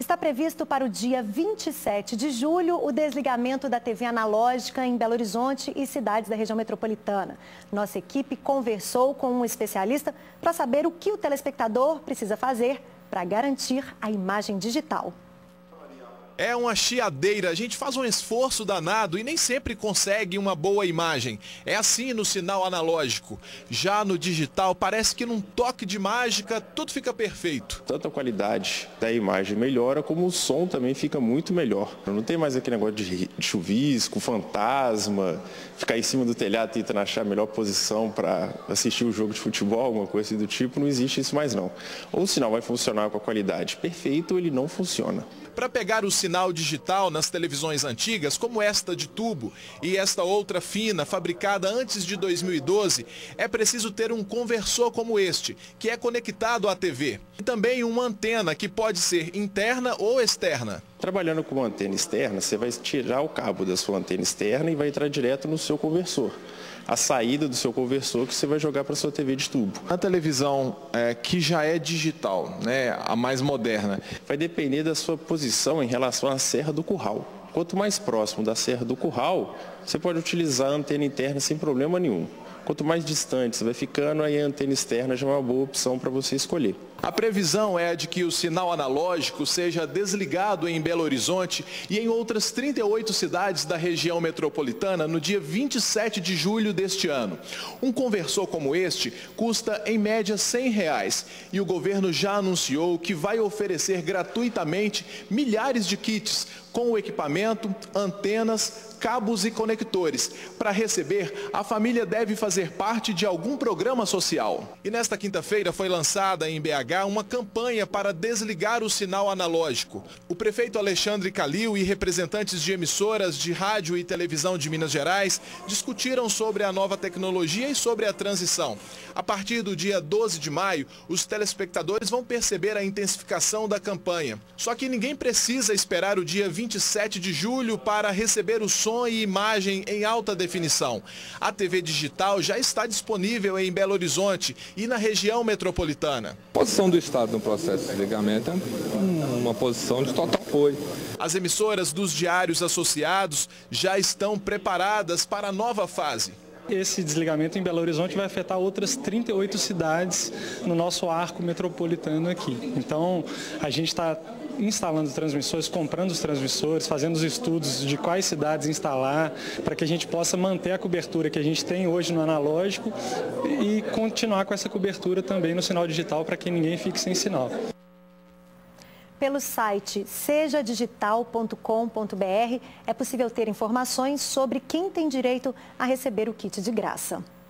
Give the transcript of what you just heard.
Está previsto para o dia 27 de julho o desligamento da TV analógica em Belo Horizonte e cidades da região metropolitana. Nossa equipe conversou com um especialista para saber o que o telespectador precisa fazer para garantir a imagem digital. É uma chiadeira, a gente faz um esforço danado e nem sempre consegue uma boa imagem. É assim no sinal analógico. Já no digital, parece que num toque de mágica tudo fica perfeito. Tanto a qualidade da imagem melhora, como o som também fica muito melhor. Não tem mais aquele negócio de chuvisco, fantasma, ficar em cima do telhado tentando achar a melhor posição para assistir o jogo de futebol, alguma coisa do tipo. Não existe isso mais não. Ou o sinal vai funcionar com a qualidade perfeita ou ele não funciona. Para pegar o sinal digital nas televisões antigas, como esta de tubo e esta outra fina, fabricada antes de 2012, é preciso ter um conversor como este, que é conectado à TV. E também uma antena que pode ser interna ou externa. Trabalhando com uma antena externa, você vai tirar o cabo da sua antena externa e vai entrar direto no seu conversor. A saída do seu conversor que você vai jogar para a sua TV de tubo. A televisão que já é digital, né, a mais moderna, vai depender da sua posição em relação à Serra do Curral. Quanto mais próximo da Serra do Curral, você pode utilizar a antena interna sem problema nenhum. Quanto mais distante você vai ficando, aí a antena externa já é uma boa opção para você escolher. A previsão é de que o sinal analógico seja desligado em Belo Horizonte e em outras 38 cidades da região metropolitana no dia 27 de julho deste ano. Um conversor como este custa em média R$100 e o governo já anunciou que vai oferecer gratuitamente milhares de kits com o equipamento, antenas, cabos e conectores. Para receber, a família deve fazer parte de algum programa social. E nesta quinta-feira foi lançada em BH uma campanha para desligar o sinal analógico. O prefeito Alexandre Calil e representantes de emissoras de rádio e televisão de Minas Gerais discutiram sobre a nova tecnologia e sobre a transição. A partir do dia 12 de maio, os telespectadores vão perceber a intensificação da campanha. Só que ninguém precisa esperar o dia 27 de julho para receber o som e imagem em alta definição. A TV digital já está disponível em Belo Horizonte e na região metropolitana. A posição do Estado no processo de desligamento é uma posição de total apoio. As emissoras dos diários associados já estão preparadas para a nova fase. Esse desligamento em Belo Horizonte vai afetar outras 38 cidades no nosso arco metropolitano aqui. Então, a gente está instalando transmissores, comprando os transmissores, fazendo os estudos de quais cidades instalar, para que a gente possa manter a cobertura que a gente tem hoje no analógico e continuar com essa cobertura também no sinal digital, para que ninguém fique sem sinal. Pelo site sejadigital.com.br é possível ter informações sobre quem tem direito a receber o kit de graça.